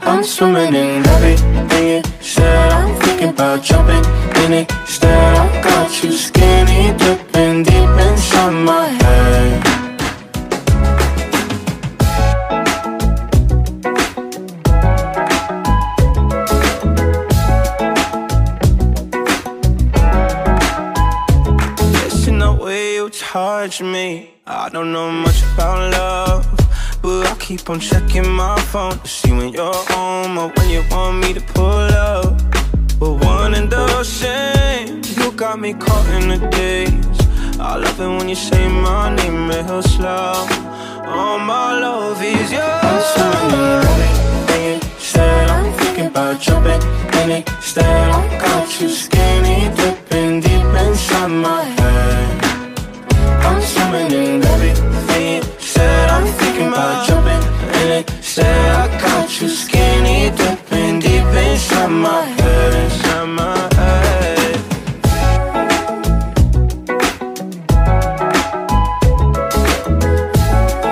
I'm swimming in everything you said. I'm thinking about jumping in it instead. I got you skinny dipping deep inside my head. Listen the way you touch me. I don't know much about love, but I keep on checking my phone to see when you're home or when you want me to pull up. But one and the same, you got me caught in the days. I love it when you say my name real slow. All my love is yours. I'm swimming everything you said. I'm thinking about jumping in it instead. I got you skinny dipping deep inside my head. I'm swimming in everything you said. I'm thinking about jumping in it instead. I got you skinny dipping deep inside my head.